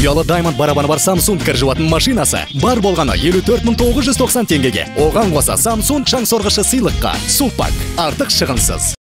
Ұялы Diamond барабаны бар Samsung кір жуатын машинасы бар болғаны 54.990 теңгеге. Оған қоса Samsung шаң сорғышы сыйлыққа. Сулпак артық шығынсыз.